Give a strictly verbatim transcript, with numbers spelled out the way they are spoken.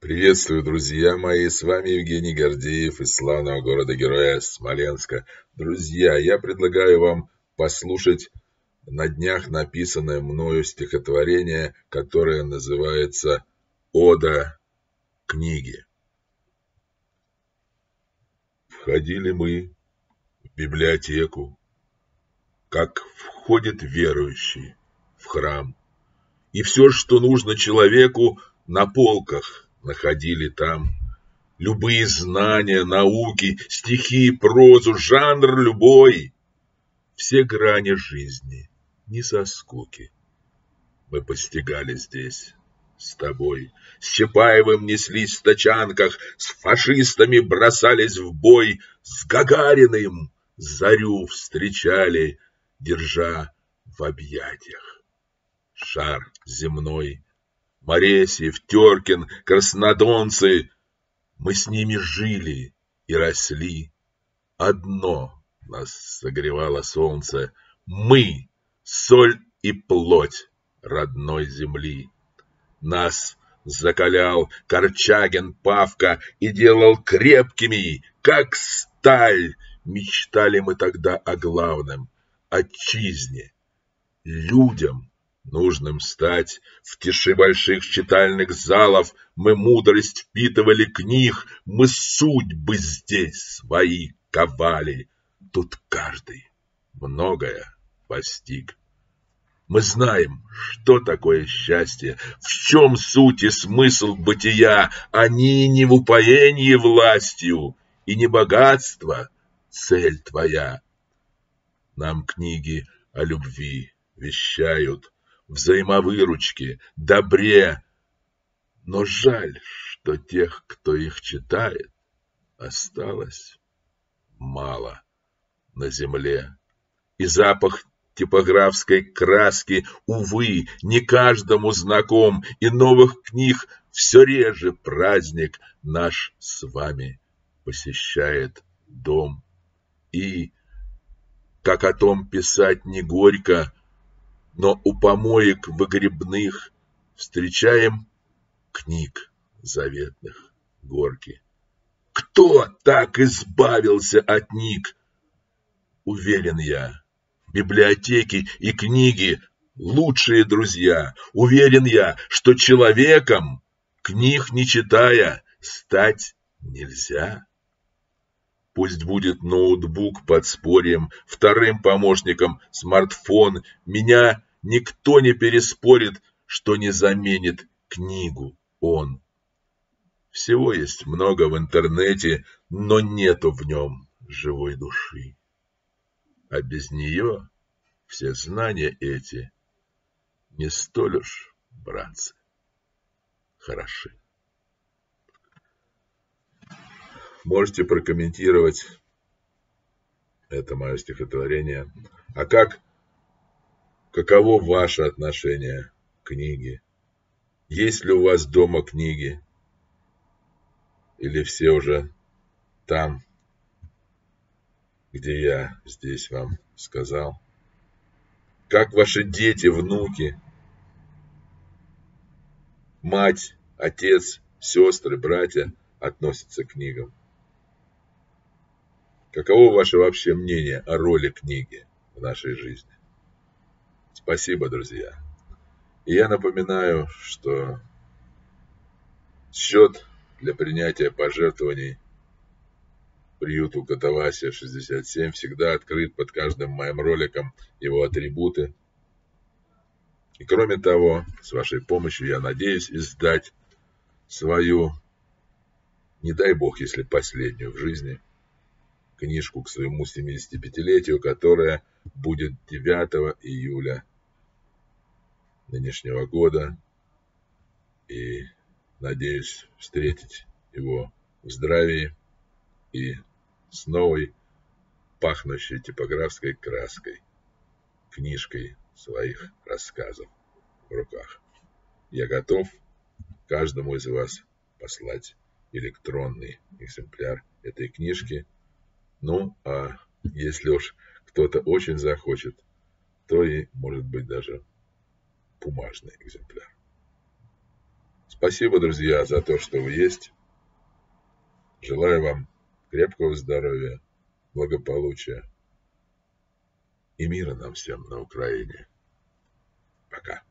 Приветствую, друзья мои, с вами Евгений Гордеев из славного города-героя Смоленска. Друзья, я предлагаю вам послушать на днях написанное мною стихотворение, которое называется «Ода книги». Входили мы в библиотеку, как входит верующий в храм, и все, что нужно человеку, на полках находили там. Любые знания, науки, стихи, прозу, жанр любой. Все грани жизни, не со скуки. Мы постигали здесь с тобой. С Чапаевым неслись в тачанках, с фашистами бросались в бой, с Гагариным зарю встречали, держа в объятиях шар земной. Моресьев, Теркин, краснодонцы, мы с ними жили и росли. Одно нас согревало солнце: мы — соль и плоть родной земли. Нас закалял Корчагин, Павка и делал крепкими, как сталь. Мечтали мы тогда о главном — отчизне, людям нужным стать. В тиши больших читальных залов мы мудрость впитывали книг, мы судьбы здесь свои ковали. Тут каждый многое постиг. Мы знаем, что такое счастье, в чем суть и смысл бытия. Они не в упоении властью, и не богатство цель твоя. Нам книги о любви вещают, взаимовыручке, добре, но жаль, что тех, кто их читает, осталось мало на земле. И запах типографской краски, увы, не каждому знаком, и новых книг все реже праздник наш с вами посещает дом. И, как о том писать не горько, но у помоек выгребных встречаем книг заветных горки. Кто так избавился от них? Уверен я, библиотеки и книги — лучшие друзья. Уверен я, что человеком, книг не читая, стать нельзя. Пусть будет ноутбук подспорьем, вторым помощником смартфон. Меня никто не переспорит, что не заменит книгу он. Всего есть много в интернете, но нету в нем живой души. А без нее все знания эти не столь уж, братцы, хороши. Можете прокомментировать это мое стихотворение. А как, каково ваше отношение к книге? Есть ли у вас дома книги? Или все уже там, где я здесь вам сказал? Как ваши дети, внуки, мать, отец, сестры, братья относятся к книгам? Каково ваше вообще мнение о роли книги в нашей жизни? Спасибо, друзья. И я напоминаю, что счет для принятия пожертвований приюту Катавасия шестьдесят семь всегда открыт под каждым моим роликом, его атрибуты. И кроме того, с вашей помощью я надеюсь издать свою, не дай бог, если последнюю в жизни, книжку к своему семидесятипятилетию, которая будет девятого июля нынешнего года. И надеюсь встретить его в здравии и с новой, пахнущей типографской краской, книжкой своих рассказов в руках. Я готов каждому из вас послать электронный экземпляр этой книжки. Ну, а если уж кто-то очень захочет, то и, может быть, даже бумажный экземпляр. Спасибо, друзья, за то, что вы есть. Желаю вам крепкого здоровья, благополучия и мира нам всем на Украине. Пока.